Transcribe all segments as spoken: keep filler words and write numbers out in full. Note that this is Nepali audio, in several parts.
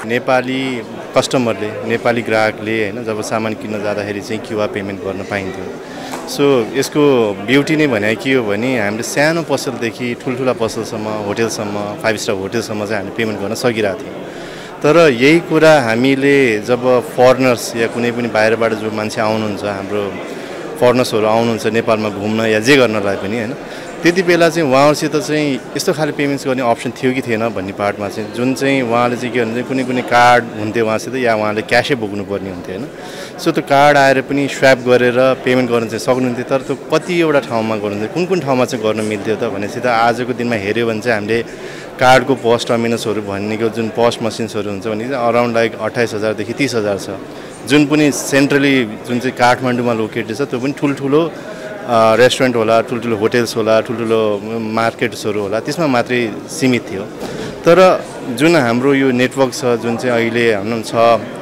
नेपाली कस्टमरले नेपाली ग्राहकले हैन जब सामान किन्न जाँदाखेरि चाहिँ क्यूआर पेमेन्ट गर्न पाइन्थ्यो। सो यसको ब्युटी नै भने के हो भने हामीले सानो पसलदेखि ठुलठुला पसलसम्म होटलसम्म फाइभ स्टार होटलसम्म चाहिँ हामीले पेमेन्ट गर्न सकिरहेको थियौँ। तर यही कुरा हामीले जब फरेनर्स या कुनै पनि बाहिरबाट जो मान्छे आउनुहुन्छ हाम्रो फरेनर्सहरू आउनुहुन्छ नेपालमा घुम्न या जे गर्नलाई पनि हैन त्यति बेला चाहिँ उहाँहरुसित चाहिँ यस्तो खाले पेमेन्ट्स गर्ने अप्सन थियो कि थिएन भन्ने पार्टमा चाहिँ जुन चाहिँ उहाँले चाहिँ के भन्नुहुन्छ कुनै कुनै कार्ड हुन्थ्यो उहाँसित या उहाँले क्यासै बोक्नुपर्ने हुन्थ्यो हैन। सो त्यो कार्ड आएर पनि स्वाप गरेर पेमेन्ट गर्न चाहिँ सक्नुहुन्थ्यो। तर त्यो कतिवटा ठाउँमा गर्नुहुन्थ्यो कुन कुन ठाउँमा चाहिँ गर्न मिल्थ्यो त भनेपछि त आजको दिनमा हेऱ्यो भने चाहिँ हामीले कार्डको पोस्ट टर्मिनल्सहरू भनेको जुन पोस्ट मसिन्सहरू हुन्छ भने चाहिँ अराउन्ड लाइक अट्ठाइस हजारदेखि तीस हजार छ। जुन पनि सेन्ट्रली जुन चाहिँ काठमाडौँमा लोकेटेड छ त्यो पनि ठुल्ठुलो रेस्टुरेन्ट होला ठुल्ठुलो होटेल्स होला ठुल्ठुलो मार्केट्सहरू होला त्यसमा मात्रै सीमित थियो। तर जुन हाम्रो यो नेटवर्क छ जुन चाहिँ अहिले भनौँ छ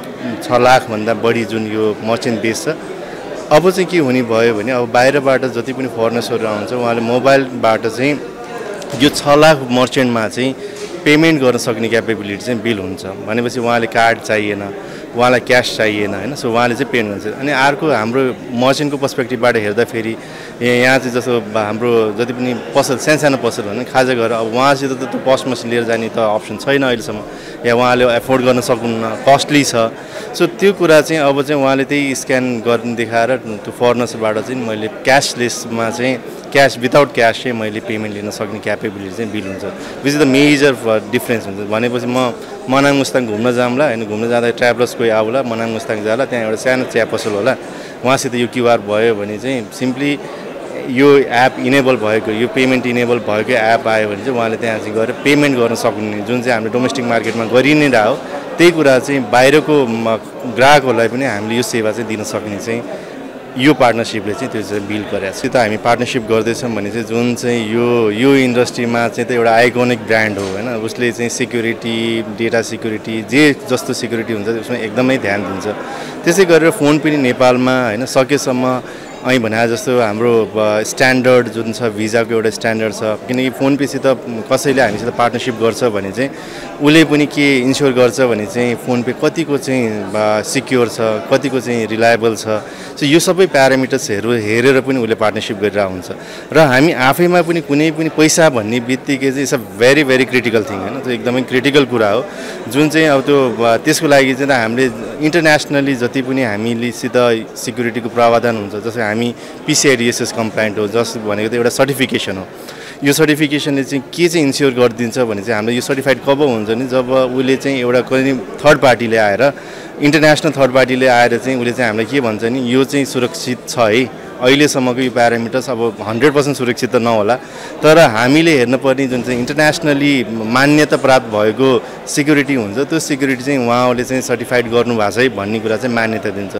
छ लाखभन्दा बढी जुन यो मर्चेन्ट बेस छ अब चाहिँ के हुने भयो भने अब बाहिरबाट जति पनि फरेनर्सहरू आउँछ उहाँले मोबाइलबाट चाहिँ यो छ लाख मर्चेन्टमा चाहिँ पेमेन्ट गर्न सक्ने क्यापेबिलिटी चाहिँ बिल हुन्छ भनेपछि उहाँले कार्ड चाहिएन उहाँलाई क्यास चाहिएन हैन। सो उहाँले चाहिँ पेमेन्ट गर्छ। अनि अर्को हाम्रो मर्चेन्टको पर्सपेक्टिभबाट हेर्दाखेरि यहाँ चाहिँ जस्तो हाम्रो जति पनि पसल सानसानो पसल भने खाजा घर अब उहाँसित त त्यो पोस्ट मसिन लिएर जाने त अप्सन छैन अहिलेसम्म या उहाँले एफोर्ड गर्न सक्नुहुन्न कस्टली छ। सो त्यो कुरा चाहिँ अब चाहिँ उहाँले त्यही स्क्यान गर्ने देखाएर त्यो फरेनर्सबाट चाहिँ मैले क्यासलेसमा चाहिँ क्यास विदाउट क्यास चाहिँ मैले पेमेन्ट लिन सक्ने क्यापेबिलिटी चाहिँ बिल हुन्छ which is the major difference हुन्छ। भनेपछि म मनाङ मुस्ताङ घुम्न जाउँला होइन घुम्न जाँदा ट्राभलर्स कोही आउला मनाङ मुस्ताङ जाला त्यहाँ एउटा सानो चिया पसल होला उहाँसित यो क्युआर भयो भने चाहिँ सिम्पली यो एप इनेबल भएको यो पेमेन्ट इनेबल भएको एप आयो भने चाहिँ उहाँले त्यहाँ चाहिँ गएर पेमेन्ट गर्न सक्ने जुन चाहिँ हामीले डोमेस्टिक मार्केटमा गरि नै रह्यो त्यही कुरा चाहिँ बाहिरको ग्राहकहरूलाई पनि हामीले यो सेवा चाहिँ दिन सक्ने चाहिँ यो पार्टनरसिपले चाहिँ त्यो चाहिँ बिल्ड गरेको छ। त हामी पार्टनरसिप गर्दैछौँ भने चाहिँ जुन चाहिँ यो यो इन्डस्ट्रीमा चाहिँ त एउटा आइकोनिक ब्रान्ड हो होइन उसले चाहिँ सिक्युरिटी डेटा सिक्युरिटी जे जस्तो सिक्युरिटी हुन्छ त्यसमा एकदमै ध्यान दिन्छ। त्यसै गरेर फोन पनि नेपालमा होइन सकेसम्म અહીં भने जस्तो हाम्रो स्ट्यान्डर्ड जुन छ भिजाको एउटा स्ट्यान्डर्ड छ किनकि फोन पेसित कसैले हामीसित पार्टनरसिप गर्छ भने चाहिँ उसले पनि के इन्स्योर गर्छ भने चाहिँ फोन पे कतिको चाहिँ सिक्योर छ कतिको चाहिँ रिलायबल छ। सो यो सबै प्यारामिटर्सहरू हेरेर पनि उसले पार्टनरसिप गरिरहेको हुन्छ र हामी आफैमा पनि कुनै पनि पैसा भन्ने बित्तिकै चाहिँ it's a very very critical thing होइन त्यो एकदमै क्रिटिकल कुरा हो जुन चाहिँ अब त्यो त्यसको लागि चाहिँ हामीले इन्टरनेसनली जति पनि हामीलेसित सिक्युरिटीको प्रावधान हुन्छ जस्तै हामी पिसिआइडिएसएस कम्प्लाइन्ट हो जस भनेको त एउटा सर्टिफिकेसन हो। यो सर्टिफिकेसनले चाहिँ के चाहिँ इन्स्योर गरिदिन्छ भने चाहिँ हाम्रो यो सर्टिफाइड कब हुन्छ नि जब उसले चाहिँ एउटा कुनै थर्ड पार्टीले आएर इन्टरनेसनल थर्ड पार्टीले आएर चाहिँ उसले चाहिँ हामीलाई के भन्छ नि यो चाहिँ सुरक्षित छ है अहिलेसम्मको यो प्यारामिटर्स अब हन्ड्रेड पर्सेन्ट सुरक्षित त नहोला तर हामीले हेर्नुपर्ने जुन चाहिँ इन्टरनेसनली मान्यता प्राप्त भएको सिक्युरिटी हुन्छ त्यो सिक्युरिटी चाहिँ उहाँले चाहिँ सर्टिफाइड गर्नुभएको छ है भन्ने कुरा चाहिँ मान्यता दिन्छ।